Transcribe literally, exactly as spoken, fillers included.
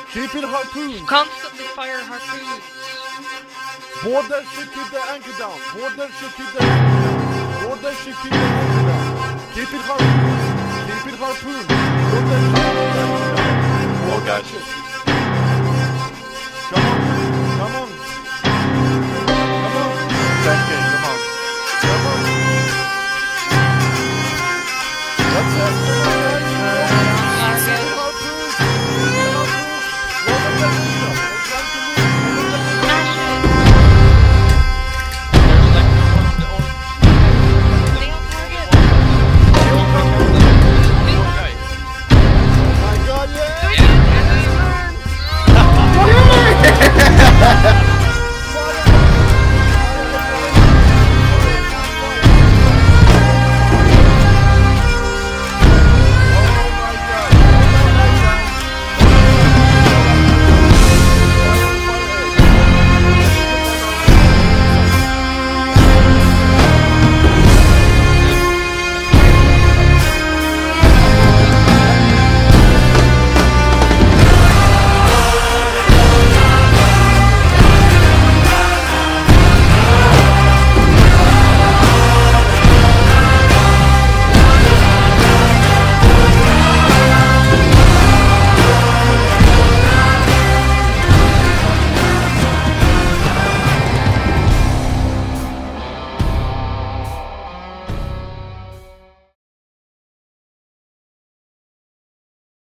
Keep it harpoon. Constantly fire harpoons. Board that shit, keep the anchor down. Board that shit, keep the anchor down. Board that shit, keep the anchor down. Keep it harpoon. Keep it harpoon. Board that shit, keep the anchor down. Board that shit.